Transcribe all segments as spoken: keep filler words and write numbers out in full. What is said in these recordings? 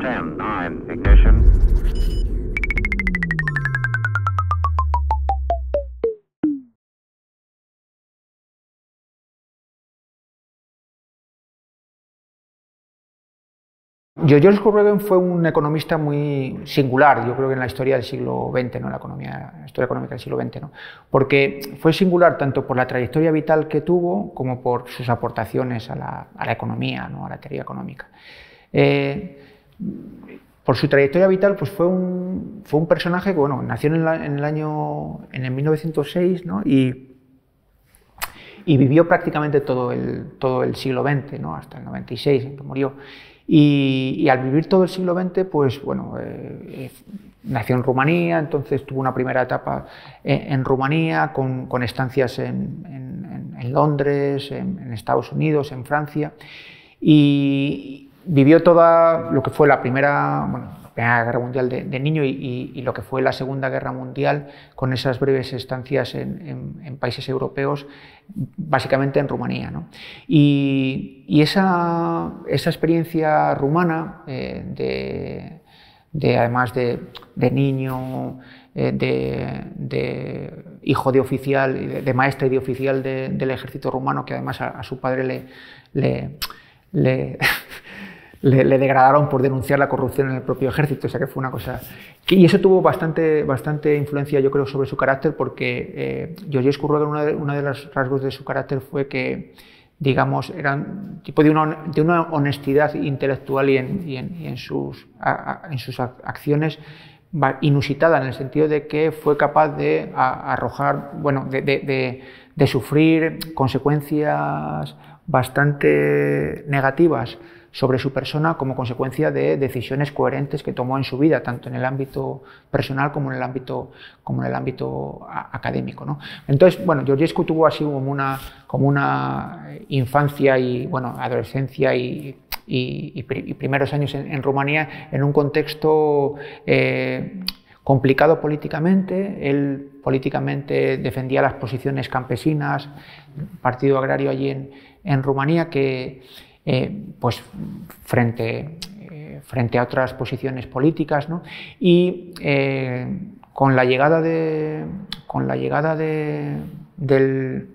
ten, nine, ignition. Georges Courregen fue un economista muy singular, yo creo que en la historia del siglo veinte, ¿no? la, economía, la historia económica del siglo veinte, ¿no? Porque fue singular tanto por la trayectoria vital que tuvo como por sus aportaciones a la, a la economía, ¿no? a la teoría económica. Eh, por su trayectoria vital, pues fue un, fue un personaje que bueno, nació en, la, en el año en el mil novecientos seis, ¿no? y, y vivió prácticamente todo el, todo el siglo veinte, ¿no? hasta el noventa y seis, en que murió. Y, y al vivir todo el siglo veinte, pues bueno, eh, nació en Rumanía, entonces tuvo una primera etapa en, en Rumanía, con, con estancias en, en, en Londres, en, en Estados Unidos, en Francia, y vivió toda lo que fue la primera, bueno, la Primera Guerra Mundial de, de niño y, y, y lo que fue la Segunda Guerra Mundial, con esas breves estancias en, en, en países europeos, básicamente en Rumanía, ¿no? Y, y esa, esa experiencia rumana, eh, de, de, además de, de niño, eh, de, de hijo de oficial, de, de maestre y de oficial de, del ejército rumano, que además a, a su padre le, le, le Le, le degradaron por denunciar la corrupción en el propio ejército, o sea que fue una cosa... Y eso tuvo bastante, bastante influencia, yo creo, sobre su carácter, porque eh, Georges Courregen, uno de, uno de los rasgos de su carácter fue que, digamos, era un tipo de una, de una honestidad intelectual y en, y en, y en, sus, a, a, en sus acciones inusitada, en el sentido de que fue capaz de a, arrojar, bueno, de, de, de, de sufrir consecuencias bastante negativas sobre su persona como consecuencia de decisiones coherentes que tomó en su vida, tanto en el ámbito personal como en el ámbito, como en el ámbito académico, ¿no? Entonces, bueno, Georgescu tuvo así como una, como una infancia y bueno, adolescencia y, y, y, y primeros años en, en Rumanía en un contexto eh, complicado políticamente. Él políticamente defendía las posiciones campesinas, partido agrario allí en, en Rumanía, que Eh, pues frente, eh, frente a otras posiciones políticas, ¿no? Y eh, con la llegada de con la llegada de, del,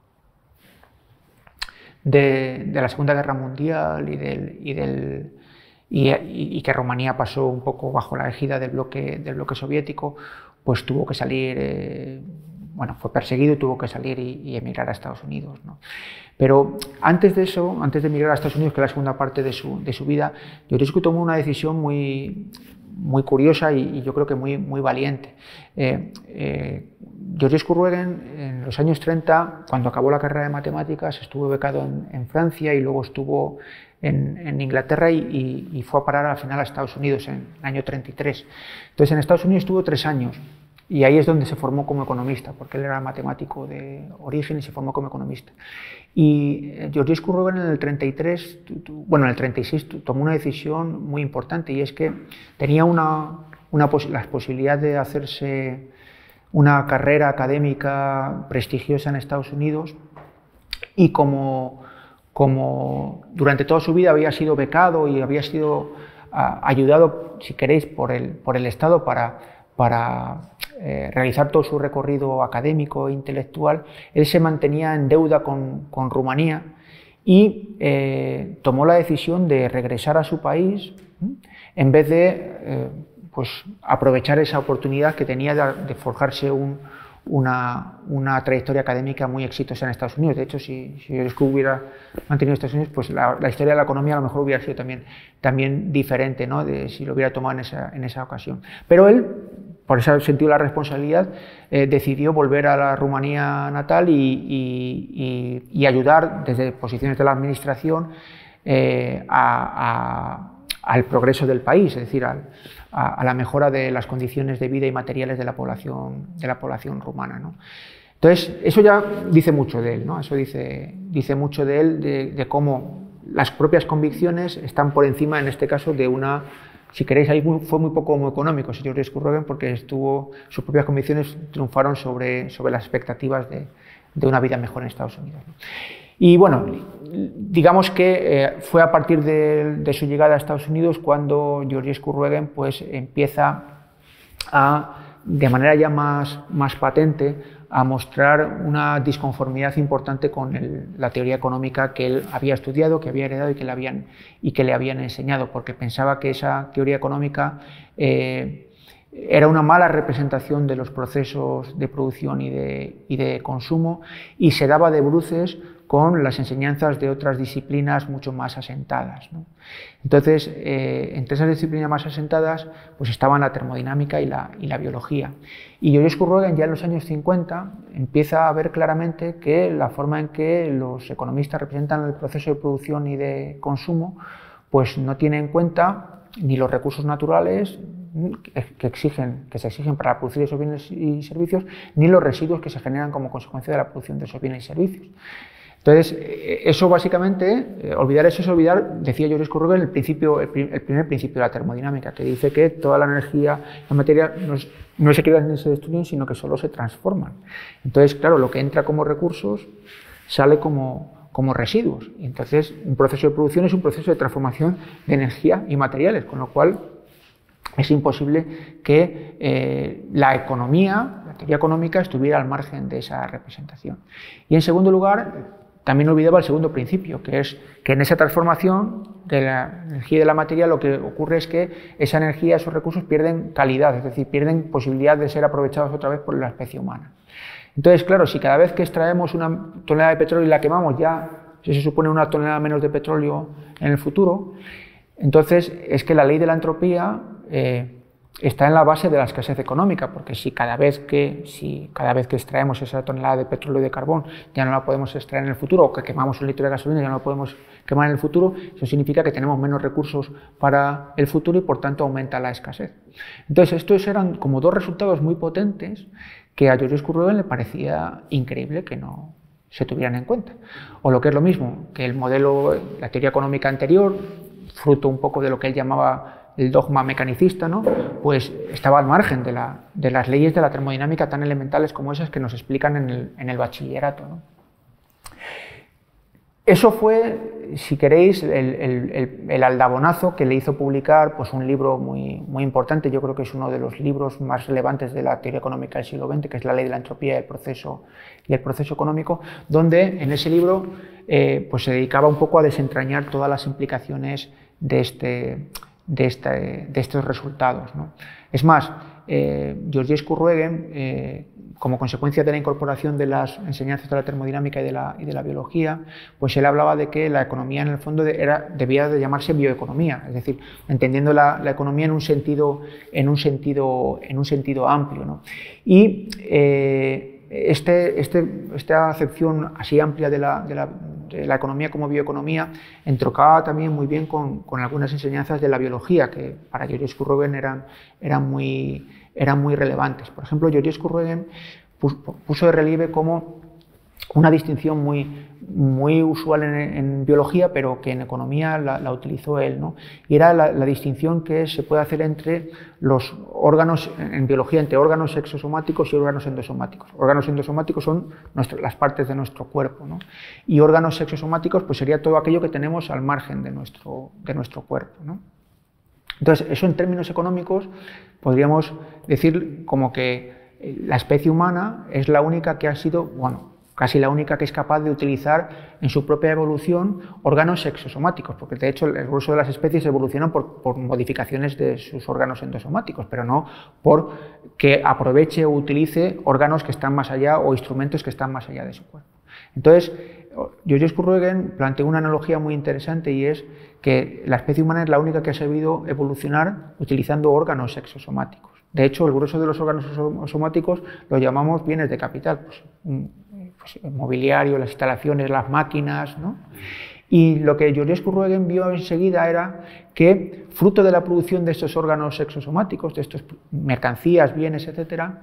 de, de la Segunda Guerra Mundial y del, y, del, y, y que Rumanía pasó un poco bajo la égida del bloque, del bloque soviético, pues tuvo que salir, eh, bueno, fue perseguido y tuvo que salir y, y emigrar a Estados Unidos, ¿no? Pero antes de eso, antes de emigrar a Estados Unidos, que es la segunda parte de su, de su vida, Georgescu tomó una decisión muy, muy curiosa y, y yo creo que muy, muy valiente. Eh, eh, Georges Courregen, en los años treinta, cuando acabó la carrera de matemáticas, estuvo becado en, en Francia y luego estuvo en, en Inglaterra y, y, y fue a parar al final a Estados Unidos en el año treinta y tres. Entonces, en Estados Unidos estuvo tres años. Y ahí es donde se formó como economista, porque él era matemático de origen y se formó como economista. Y Georges Courregen en el treinta y tres, bueno, en el treinta y seis tomó una decisión muy importante, y es que tenía una, una la posibilidad de hacerse una carrera académica prestigiosa en Estados Unidos, y como, como durante toda su vida había sido becado y había sido a, ayudado, si queréis, por el, por el Estado para, para Eh, realizar todo su recorrido académico e intelectual, él se mantenía en deuda con, con Rumanía y eh, tomó la decisión de regresar a su país, ¿sí? En vez de eh, pues, aprovechar esa oportunidad que tenía de, de forjarse un, una, una trayectoria académica muy exitosa en Estados Unidos. De hecho, si, si Georgescu hubiera mantenido Estados Unidos, pues la, la historia de la economía a lo mejor hubiera sido también, también diferente, ¿no? De, si lo hubiera tomado en esa, en esa ocasión. Pero él, por ese sentido de la responsabilidad, eh, decidió volver a la Rumanía natal y, y, y, y ayudar desde posiciones de la administración eh, a, a, al progreso del país, es decir, al, a, a la mejora de las condiciones de vida y materiales de la población, de la población rumana, ¿no? Entonces, eso ya dice mucho de él, ¿no? Eso dice, dice mucho de él, de, de cómo las propias convicciones están por encima, en este caso, de una... Si queréis, ahí fue muy poco económico, señor Georges Courregen, porque estuvo, sus propias convicciones triunfaron sobre, sobre las expectativas de, de una vida mejor en Estados Unidos, ¿no? Y bueno, digamos que eh, fue a partir de, de su llegada a Estados Unidos cuando Georgescu Ruegen pues, empieza a, de manera ya más, más patente, a mostrar una disconformidad importante con el, la teoría económica que él había estudiado, que había heredado y que le habían, y que le habían enseñado, porque pensaba que esa teoría económica eh, era una mala representación de los procesos de producción y de, y de consumo, y se daba de bruces con las enseñanzas de otras disciplinas mucho más asentadas, ¿no? Entonces, eh, entre esas disciplinas más asentadas pues estaban la termodinámica y la, y la biología. Y Georgescu Ruegen ya en los años cincuenta empieza a ver claramente que la forma en que los economistas representan el proceso de producción y de consumo pues no tiene en cuenta ni los recursos naturales que, exigen, que se exigen para producir esos bienes y servicios, ni los residuos que se generan como consecuencia de la producción de esos bienes y servicios. Entonces, eso básicamente, eh, olvidar eso es olvidar, decía Georgescu Ruegen, el, principio, el, el primer principio de la termodinámica, que dice que toda la energía, la materia, no, es, no se crean ni se destruyen, sino que solo se transforman. Entonces, claro, lo que entra como recursos sale como, como residuos. Y entonces, un proceso de producción es un proceso de transformación de energía y materiales, con lo cual es imposible que eh, la economía, la teoría económica, estuviera al margen de esa representación. Y en segundo lugar, también olvidaba el segundo principio, que es que en esa transformación de la energía y de la materia lo que ocurre es que esa energía, esos recursos pierden calidad, es decir, pierden posibilidad de ser aprovechados otra vez por la especie humana. Entonces, claro, si cada vez que extraemos una tonelada de petróleo y la quemamos ya se supone una tonelada menos de petróleo en el futuro, entonces es que la ley de la entropía eh, está en la base de la escasez económica, porque si cada vez que, si cada vez que extraemos esa tonelada de petróleo y de carbón ya no la podemos extraer en el futuro, o que quemamos un litro de gasolina y ya no la podemos quemar en el futuro, eso significa que tenemos menos recursos para el futuro y por tanto aumenta la escasez. Entonces estos eran como dos resultados muy potentes que a Georgescu Ruegen le parecía increíble que no se tuvieran en cuenta. O lo que es lo mismo, que el modelo, la teoría económica anterior, fruto un poco de lo que él llamaba el dogma mecanicista, ¿no? Pues estaba al margen de, la, de las leyes de la termodinámica tan elementales como esas que nos explican en el, en el bachillerato, ¿no? Eso fue, si queréis, el, el, el, el aldabonazo que le hizo publicar pues, un libro muy, muy importante, yo creo que es uno de los libros más relevantes de la teoría económica del siglo veinte, que es La ley de la entropía y el proceso, y el proceso económico, donde en ese libro eh, pues, se dedicaba un poco a desentrañar todas las implicaciones de, este, de, este, de estos resultados, ¿no? Es más, eh, Georgescu Ruegen, eh, como consecuencia de la incorporación de las enseñanzas de la termodinámica y de la, y de la biología, pues él hablaba de que la economía en el fondo de, era, debía de llamarse bioeconomía, es decir, entendiendo la, la economía en un sentido, en un sentido, en un sentido amplio, ¿no? Y eh, este, este, esta acepción así amplia de la, de, la, de la economía como bioeconomía entroncaba también muy bien con, con algunas enseñanzas de la biología que para Georgescu Ruegen eran, eran muy eran muy relevantes. Por ejemplo, Georgescu Ruegen puso de relieve como una distinción muy, muy usual en, en biología, pero que en economía la, la utilizó él, ¿no? Y era la, la distinción que se puede hacer entre los órganos, en biología, entre órganos exosomáticos y órganos endosomáticos. Órganos endosomáticos son nuestro, las partes de nuestro cuerpo, ¿no? Y órganos exosomáticos pues sería todo aquello que tenemos al margen de nuestro, de nuestro cuerpo, ¿no? Entonces, eso en términos económicos podríamos decir como que la especie humana es la única que ha sido, bueno, casi la única que es capaz de utilizar en su propia evolución órganos exosomáticos, porque de hecho el grueso de las especies evolucionan por, por modificaciones de sus órganos endosomáticos, pero no por que aproveche o utilice órganos que están más allá o instrumentos que están más allá de su cuerpo. Entonces, Georgescu Ruegen planteó una analogía muy interesante y es que la especie humana es la única que ha sabido evolucionar utilizando órganos exosomáticos. De hecho, el grueso de los órganos exosomáticos los llamamos bienes de capital, pues, pues, el mobiliario, las instalaciones, las máquinas, ¿no? Y lo que Georgescu Ruegen vio enseguida era que, fruto de la producción de estos órganos exosomáticos, de estas mercancías, bienes, etcétera,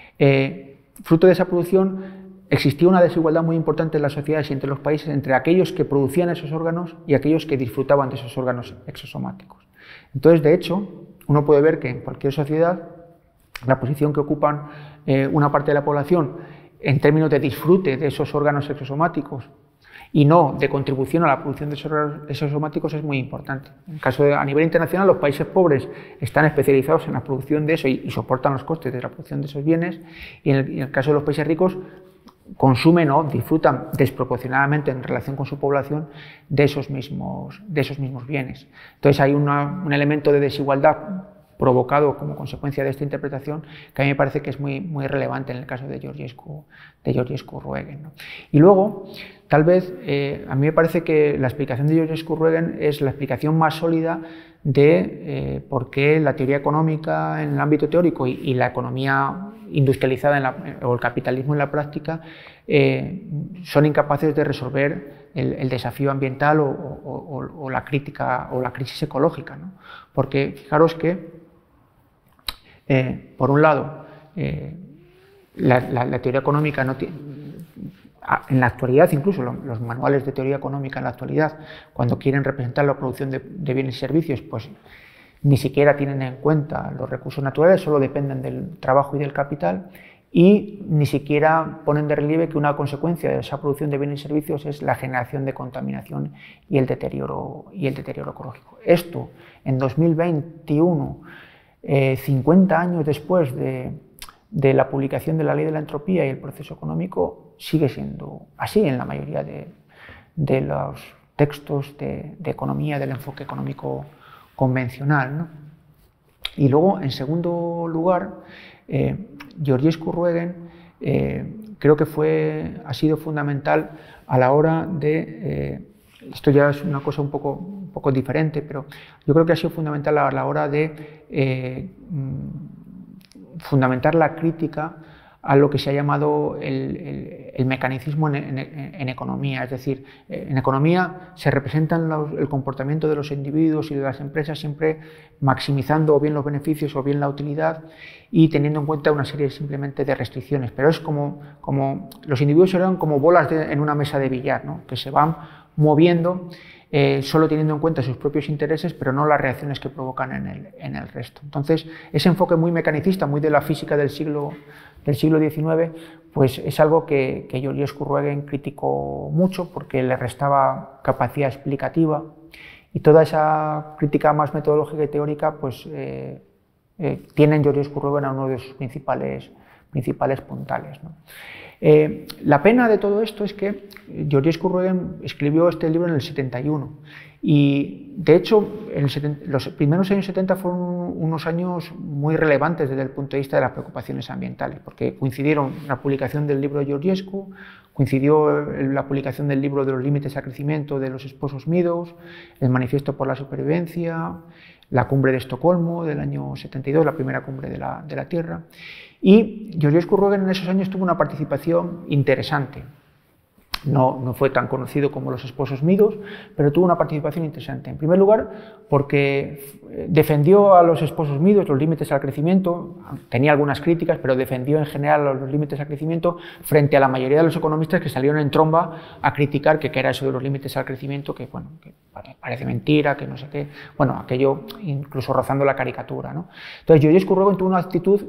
eh, fruto de esa producción existía una desigualdad muy importante en las sociedades y entre los países entre aquellos que producían esos órganos y aquellos que disfrutaban de esos órganos exosomáticos. Entonces, de hecho, uno puede ver que en cualquier sociedad la posición que ocupan eh, una parte de la población en términos de disfrute de esos órganos exosomáticos y no de contribución a la producción de esos, esos aromáticos es muy importante. En el caso de, a nivel internacional, los países pobres están especializados en la producción de eso y, y soportan los costes de la producción de esos bienes, y en el, en el caso de los países ricos consumen o disfrutan desproporcionadamente en relación con su población de esos mismos, de esos mismos bienes. Entonces hay una, un elemento de desigualdad provocado como consecuencia de esta interpretación que a mí me parece que es muy, muy relevante en el caso de Georgescu, de Georgescu-Roegen, ¿no? Y luego, tal vez, eh, a mí me parece que la explicación de Georgescu-Roegen es la explicación más sólida de eh, por qué la teoría económica en el ámbito teórico y, y la economía industrializada en la, o el capitalismo en la práctica eh, son incapaces de resolver el, el desafío ambiental o, o, o, o la crítica o la crisis ecológica, ¿no? Porque fijaros que Eh, por un lado, eh, la, la, la teoría económica no tiene, en la actualidad, incluso los, los manuales de teoría económica en la actualidad, cuando quieren representar la producción de, de bienes y servicios, pues ni siquiera tienen en cuenta los recursos naturales, solo dependen del trabajo y del capital, y ni siquiera ponen de relieve que una consecuencia de esa producción de bienes y servicios es la generación de contaminación y el deterioro, y el deterioro ecológico. Esto, en dos mil veintiuno, Eh, cincuenta años después de, de la publicación de la ley de la entropía y el proceso económico, sigue siendo así en la mayoría de, de los textos de, de economía, del enfoque económico convencional, ¿no? Y luego, en segundo lugar, eh, Georgescu-Roegen eh, creo que fue, ha sido fundamental a la hora de... Eh, esto ya es una cosa un poco, un poco diferente, pero yo creo que ha sido fundamental a la hora de eh, fundamentar la crítica a lo que se ha llamado el, el, el mecanicismo en, en, en economía. Es decir, en economía se representan los, el comportamiento de los individuos y de las empresas siempre maximizando o bien los beneficios o bien la utilidad y teniendo en cuenta una serie simplemente de restricciones. Pero es como, como los individuos eran como bolas de, en una mesa de billar, ¿no? Que se van moviendo eh, solo teniendo en cuenta sus propios intereses, pero no las reacciones que provocan en el, en el resto. Entonces, ese enfoque muy mecanicista, muy de la física del siglo, del siglo diecinueve, pues es algo que, que Georgescu-Roegen criticó mucho porque le restaba capacidad explicativa, y toda esa crítica más metodológica y teórica pues, eh, eh, tiene en Georgescu-Roegen a uno de sus principales, principales puntales, ¿no? Eh, la pena de todo esto es que Georgescu-Roegen escribió este libro en el setenta y uno y de hecho en el setenta, los primeros años setenta fueron unos años muy relevantes desde el punto de vista de las preocupaciones ambientales, porque coincidieron la publicación del libro de Georgescu, coincidió la publicación del libro de los límites al crecimiento de los esposos Meadows, el manifiesto por la supervivencia, la cumbre de Estocolmo del año setenta y dos, la primera cumbre de la, de la Tierra. Y Georgescu-Roegen en esos años tuvo una participación interesante. No, no fue tan conocido como los esposos Meadows, pero tuvo una participación interesante. En primer lugar, porque defendió a los esposos Meadows los límites al crecimiento, tenía algunas críticas, pero defendió en general los límites al crecimiento frente a la mayoría de los economistas que salieron en tromba a criticar que, que era eso de los límites al crecimiento, que, bueno, que parece mentira, que no sé qué, bueno, aquello incluso rozando la caricatura, ¿no? Entonces, Georgescu-Roegen tuvo una actitud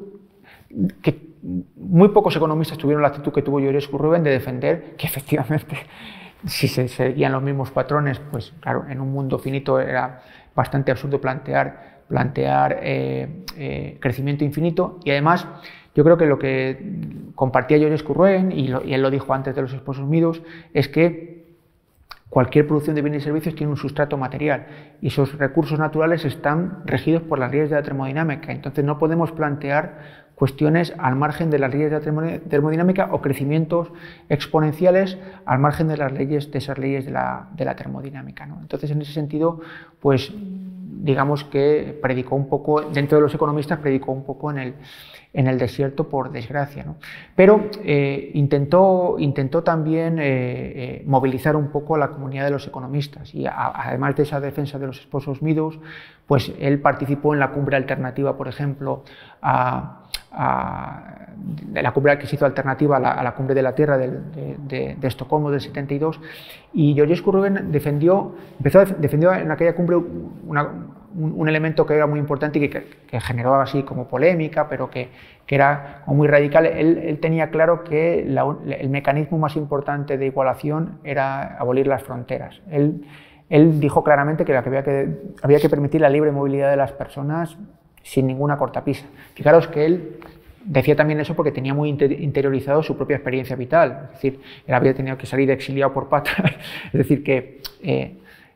que muy pocos economistas tuvieron la actitud que tuvo Georgescu-Roegen de defender que efectivamente si se seguían los mismos patrones, pues claro, en un mundo finito era bastante absurdo plantear, plantear eh, eh, crecimiento infinito. Y además yo creo que lo que compartía Georgescu-Roegen, y, y él lo dijo antes de los esposos Meadows, es que cualquier producción de bienes y servicios tiene un sustrato material y esos recursos naturales están regidos por las leyes de la termodinámica. Entonces no podemos plantear cuestiones al margen de las leyes de la termodinámica o crecimientos exponenciales al margen de las leyes, de esas leyes de la, de la termodinámica, ¿no? Entonces, en ese sentido, pues digamos que predicó un poco, dentro de los economistas, predicó un poco en el, en el desierto, por desgracia, ¿no? Pero eh, intentó, intentó también eh, eh, movilizar un poco a la comunidad de los economistas y a, además de esa defensa de los esposos Meadows, pues él participó en la cumbre alternativa, por ejemplo, a A, de la cumbre que se hizo alternativa a la, a la cumbre de la Tierra de, de, de, de Estocolmo del setenta y dos, y Georgescu-Roegen defendió, empezó a, defendió en aquella cumbre una, un, un elemento que era muy importante y que, que generó así como polémica, pero que, que era como muy radical. Él, él tenía claro que la, el mecanismo más importante de igualación era abolir las fronteras. Él, él dijo claramente que, había que había que permitir la libre movilidad de las personas sin ninguna cortapisa. Fijaros que él decía también eso porque tenía muy interiorizado su propia experiencia vital, es decir, él había tenido que salir exiliado por patas, es decir, que eh,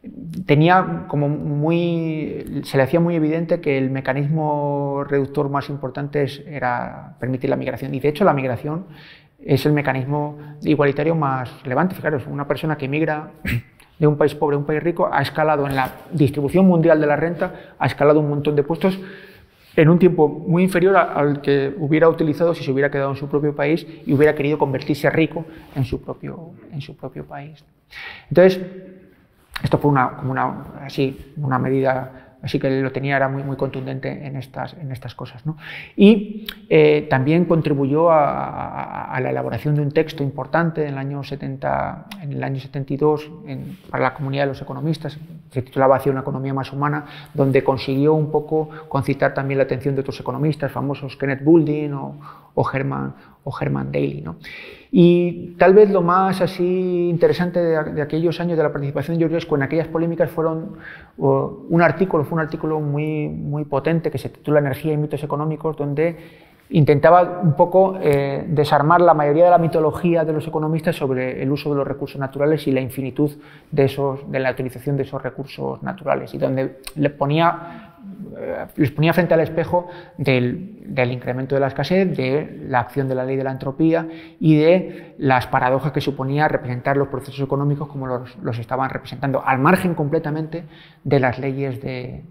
tenía como muy, se le hacía muy evidente que el mecanismo reductor más importante es, era permitir la migración, y de hecho la migración es el mecanismo igualitario más relevante. Fijaros, una persona que migra de un país pobre a un país rico ha escalado en la distribución mundial de la renta, ha escalado un montón de puestos en un tiempo muy inferior al que hubiera utilizado si se hubiera quedado en su propio país y hubiera querido convertirse rico en su propio, en su propio país. Entonces, esto fue una, como una, así, una medida, así que lo tenía, era muy, muy contundente en estas, en estas cosas, ¿no? Y eh, también contribuyó a, a, a la elaboración de un texto importante en el año, setenta, en el año setenta y dos en, para la comunidad de los economistas, se titulaba Hacia una economía más humana, donde consiguió un poco concitar también la atención de otros economistas famosos, Kenneth Boulding o, o, Herman, o Herman Daly, ¿no? Y tal vez lo más así interesante de, de aquellos años de la participación de Georgescu en aquellas polémicas fueron uh, un artículo, fue un artículo muy, muy potente que se titula Energía y mitos económicos, donde intentaba un poco eh, desarmar la mayoría de la mitología de los economistas sobre el uso de los recursos naturales y la infinitud de, esos, de la utilización de esos recursos naturales, y donde le ponía, eh, les ponía frente al espejo del, del incremento de la escasez, de la acción de la ley de la entropía y de las paradojas que suponía representar los procesos económicos como los, los estaban representando, al margen completamente de las leyes de, eh,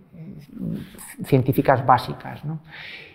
científicas básicas, ¿no?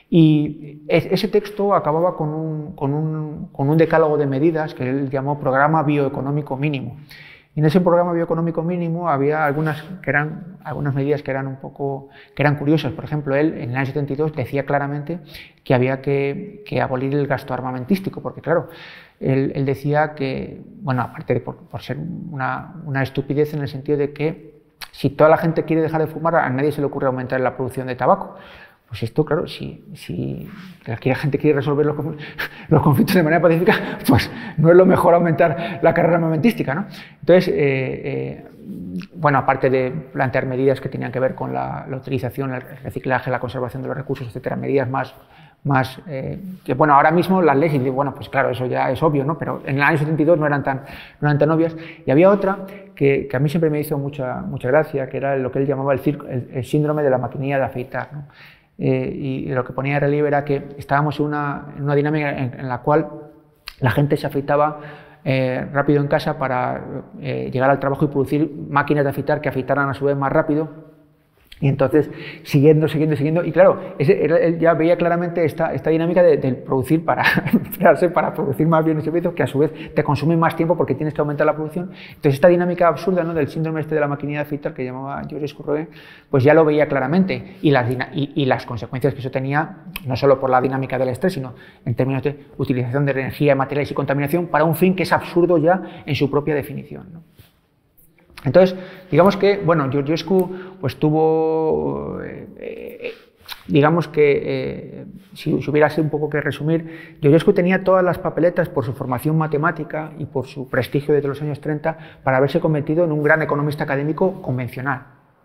Y ese texto acababa con un, con, un, con un decálogo de medidas que él llamó Programa Bioeconómico Mínimo. Y en ese programa bioeconómico mínimo había algunas, que eran, algunas medidas que eran, un poco, que eran curiosas. Por ejemplo, él en el año setenta y dos decía claramente que había que, que abolir el gasto armamentístico, porque claro, él, él decía que, bueno, aparte de por, por ser una, una estupidez en el sentido de que si toda la gente quiere dejar de fumar, a nadie se le ocurre aumentar la producción de tabaco. Pues esto, claro, si, si la gente quiere resolver los, los conflictos de manera pacífica, pues no es lo mejor aumentar la carrera armamentística, ¿no? Entonces, eh, eh, bueno, aparte de plantear medidas que tenían que ver con la, la utilización, el reciclaje, la conservación de los recursos, etcétera, medidas más, más eh, que, bueno, ahora mismo las leyes, bueno, pues claro, eso ya es obvio, ¿no? Pero en el año setenta y dos no eran tan, no eran tan obvias. Y había otra que, que a mí siempre me hizo mucha, mucha gracia, que era lo que él llamaba el, circo, el, el síndrome de la maquinilla de afeitar, ¿no? Eh, y lo que ponía de relieve era que estábamos en una, en una dinámica en, en la cual la gente se afeitaba eh, rápido en casa para eh, llegar al trabajo y producir máquinas de afeitar que afeitaran a su vez más rápido. Y entonces, siguiendo, siguiendo, siguiendo, y claro, ese, él ya veía claramente esta, esta dinámica de, de producir para, para producir más bienes y servicios que a su vez te consumen más tiempo porque tienes que aumentar la producción. Entonces, esta dinámica absurda, ¿no?, del síndrome este de la maquinilla de afeitar que llamaba Georgescu, pues ya lo veía claramente, y las, y, y las consecuencias que eso tenía, no solo por la dinámica del estrés, sino en términos de utilización de energía, materiales y contaminación, para un fin que es absurdo ya en su propia definición, ¿no? Entonces, digamos que, bueno, Georgescu pues tuvo, eh, eh, digamos que, eh, si, si hubiera sido un poco que resumir, Georgescu tenía todas las papeletas por su formación matemática y por su prestigio desde los años treinta para haberse convertido en un gran economista académico convencional.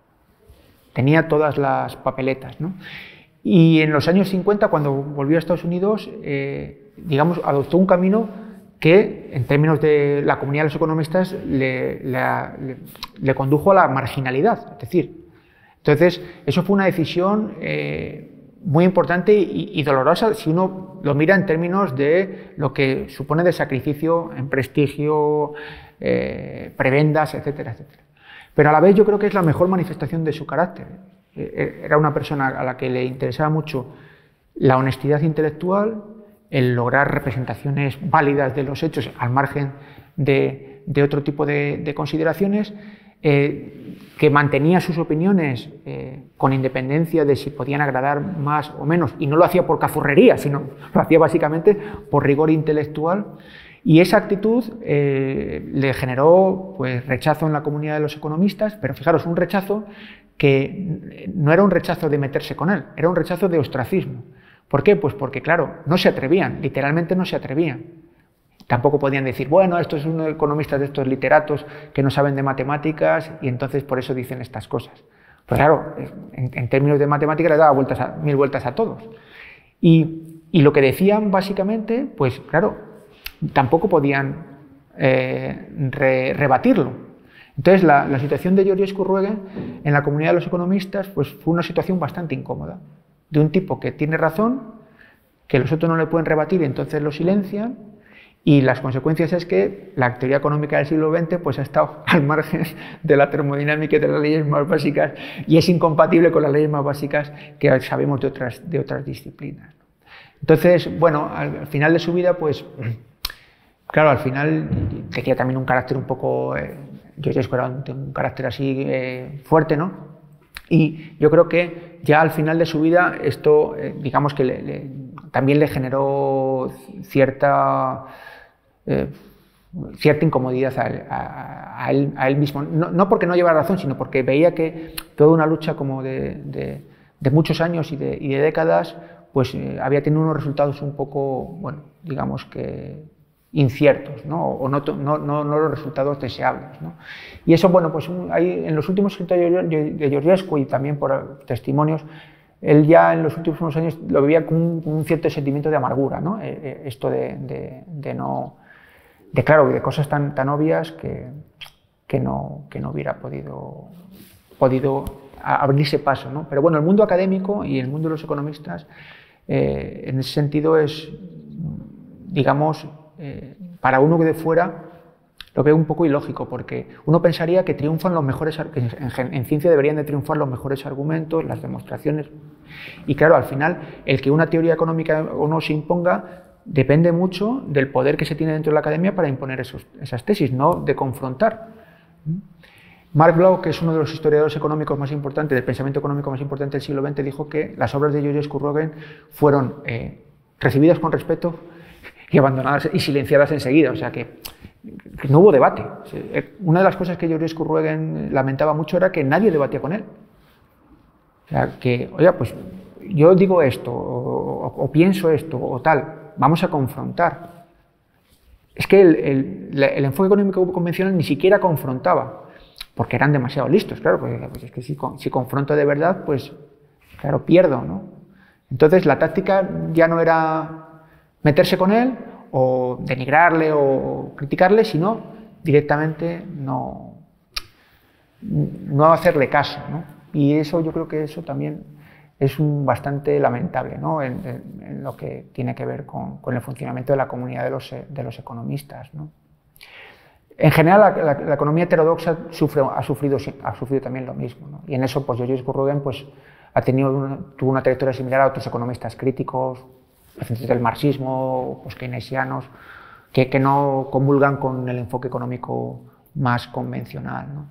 Tenía todas las papeletas, ¿no? Y en los años cincuenta, cuando volvió a Estados Unidos, eh, digamos, adoptó un camino que, en términos de la comunidad de los economistas, le, le, le, le condujo a la marginalidad. Es decir, entonces, eso fue una decisión eh, muy importante y, y dolorosa si uno lo mira en términos de lo que supone de sacrificio en prestigio, eh, prebendas, etcétera, etcétera. Pero a la vez yo creo que es la mejor manifestación de su carácter. Eh, era una persona a la que le interesaba mucho la honestidad intelectual, el lograr representaciones válidas de los hechos al margen de, de otro tipo de, de consideraciones, eh, que mantenía sus opiniones eh, con independencia de si podían agradar más o menos, y no lo hacía por cafurrería, sino lo hacía básicamente por rigor intelectual, y esa actitud eh, le generó pues, rechazo en la comunidad de los economistas, pero fijaros, un rechazo que no era un rechazo de meterse con él, era un rechazo de ostracismo. ¿Por qué? Pues porque, claro, no se atrevían, literalmente no se atrevían. Tampoco podían decir, bueno, esto es unos economistas de estos literatos que no saben de matemáticas y entonces por eso dicen estas cosas. Pues claro, en, en términos de matemáticas le daba vueltas a, mil vueltas a todos. Y, y lo que decían básicamente, pues claro, tampoco podían eh, re, rebatirlo. Entonces la, la situación de Georgescu Ruegen en la comunidad de los economistas pues, fue una situación bastante incómoda. De un tipo que tiene razón, que los otros no le pueden rebatir y entonces lo silencian, y las consecuencias es que la teoría económica del siglo veinte pues, ha estado al margen de la termodinámica y de las leyes más básicas y es incompatible con las leyes más básicas que sabemos de otras, de otras disciplinas. Entonces, bueno, al final de su vida, pues, claro, al final tenía también un carácter un poco, eh, Georgescu era un, un carácter así eh, fuerte, ¿no? Y yo creo que ya al final de su vida esto, eh, digamos que le, le, también le generó cierta, eh, cierta incomodidad a él, a, a él, a él mismo. No, no porque no llevara razón, sino porque veía que toda una lucha como de, de, de muchos años y de, y de décadas, pues eh, había tenido unos resultados un poco, bueno, digamos que inciertos, ¿no? O no, no, no, no los resultados deseables, ¿no? Y eso, bueno, pues hay, en los últimos escritos de Georgescu y también por testimonios, él ya en los últimos años lo vivía con un, con un cierto sentimiento de amargura, ¿no? Eh, esto de, de, de no, de claro, de cosas tan, tan obvias que, que, no, que no hubiera podido, podido abrirse paso, ¿no? Pero bueno, el mundo académico y el mundo de los economistas, eh, en ese sentido es, digamos, Eh, para uno que de fuera lo veo un poco ilógico, porque uno pensaría que triunfan los mejores, que en, en ciencia deberían de triunfar los mejores argumentos, las demostraciones, y claro, al final el que una teoría económica o no se imponga depende mucho del poder que se tiene dentro de la academia para imponer esos, esas tesis, no de confrontar. Mark Blau, que es uno de los historiadores económicos más importantes, del pensamiento económico más importante del siglo veinte, dijo que las obras de Georgescu Ruegen fueron eh, recibidas con respeto y abandonadas y silenciadas enseguida, o sea que, que no hubo debate. Una de las cosas que Georgescu Ruegen lamentaba mucho era que nadie debatía con él. O sea, que, oiga, pues yo digo esto, o, o, o pienso esto, o tal, vamos a confrontar. Es que el, el, el enfoque económico convencional ni siquiera confrontaba, porque eran demasiado listos, claro, porque pues es que si, si confronto de verdad, pues, claro, pierdo, ¿no? Entonces la táctica ya no era meterse con él o denigrarle o criticarle, sino directamente no, no hacerle caso, ¿no? Y eso yo creo que eso también es un bastante lamentable, ¿no? en, en, en lo que tiene que ver con, con el funcionamiento de la comunidad de los, de los economistas, ¿no? En general la, la, la economía heterodoxa sufre, ha, sufrido, ha sufrido también lo mismo, ¿no? Y en eso pues Georgescu Ruegen pues, ha tenido una, tuvo una trayectoria similar a otros economistas críticos, del marxismo, pues keynesianos, que, que no comulgan con el enfoque económico más convencional, ¿no?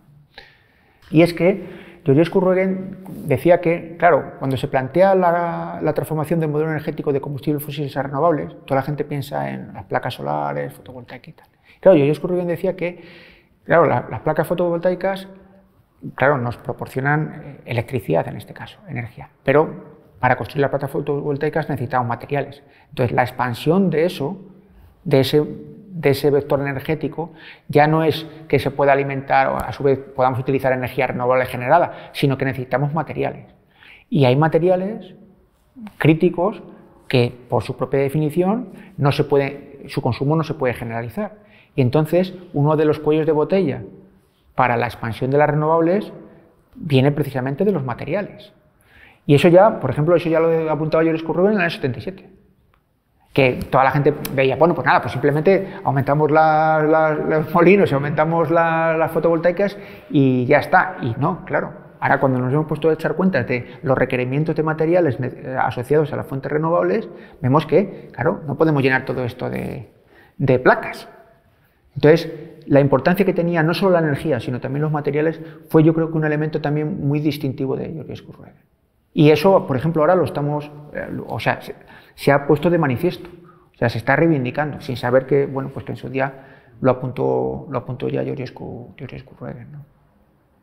Y es que Georgescu Ruegen decía que, claro, cuando se plantea la, la transformación del modelo energético de combustibles fósiles a renovables, toda la gente piensa en las placas solares, fotovoltaicas y tal. Claro, Georgescu Ruegen decía que, claro, la, las placas fotovoltaicas, claro, nos proporcionan electricidad en este caso, energía, pero para construir las placas fotovoltaicas necesitamos materiales. Entonces, la expansión de eso, de ese, de ese vector energético, ya no es que se pueda alimentar o a su vez podamos utilizar energía renovable generada, sino que necesitamos materiales. Y hay materiales críticos que, por su propia definición, no se puede, su consumo no se puede generalizar. Y entonces, uno de los cuellos de botella para la expansión de las renovables viene precisamente de los materiales. Y eso ya, por ejemplo, eso ya lo apuntaba Georgescu Ruegen en el año setenta y siete. Que toda la gente veía, bueno, pues nada, pues simplemente aumentamos la, la, los molinos, aumentamos la, las fotovoltaicas y ya está. Y no, claro. Ahora, cuando nos hemos puesto a echar cuenta de los requerimientos de materiales asociados a las fuentes renovables, vemos que, claro, no podemos llenar todo esto de, de placas. Entonces, la importancia que tenía no solo la energía, sino también los materiales, fue yo creo que un elemento también muy distintivo de Georgescu Ruegen. Y eso, por ejemplo, ahora lo estamos, o sea, se, se ha puesto de manifiesto, o sea, se está reivindicando, sin saber que, bueno, pues que en su día lo apuntó, lo apuntó ya Georgescu, Georgescu Ruegen, ¿no?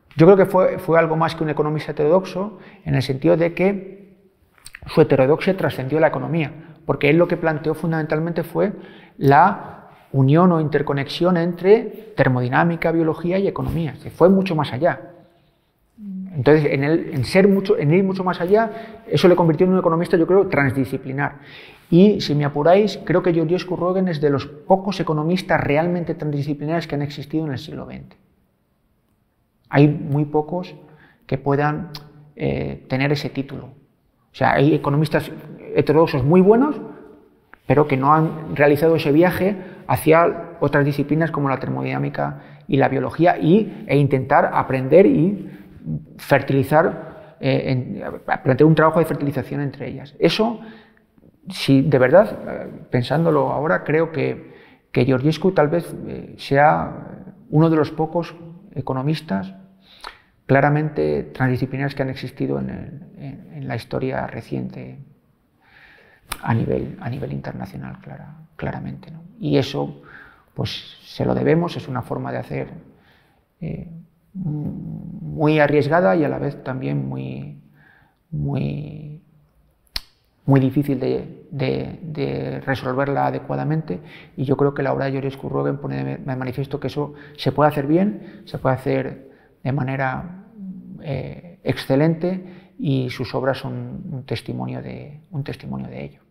Yo creo que fue, fue algo más que un economista heterodoxo, en el sentido de que su heterodoxia trascendió la economía, porque él lo que planteó fundamentalmente fue la unión o interconexión entre termodinámica, biología y economía, que fue mucho más allá. Entonces, en, el, en, ser mucho, en ir mucho más allá, eso le convirtió en un economista, yo creo, transdisciplinar. Y, si me apuráis, creo que Georgescu Roegen es de los pocos economistas realmente transdisciplinares que han existido en el siglo veinte. Hay muy pocos que puedan eh, tener ese título. O sea, hay economistas heterodoxos muy buenos, pero que no han realizado ese viaje hacia otras disciplinas como la termodinámica y la biología y, e intentar aprender y fertilizar, eh, en, plantear un trabajo de fertilización entre ellas. Eso, si de verdad, eh, pensándolo ahora, creo que, que Georgescu tal vez eh, sea uno de los pocos economistas claramente transdisciplinares que han existido en, el, en, en la historia reciente a nivel, a nivel internacional, clara, claramente, ¿no? Y eso, pues, se lo debemos, es una forma de hacer eh, muy arriesgada y a la vez también muy, muy, muy difícil de, de, de resolverla adecuadamente, y yo creo que la obra de Georgescu Roegen pone de manifiesto que eso se puede hacer bien, se puede hacer de manera eh, excelente, y sus obras son un testimonio de, un testimonio de ello.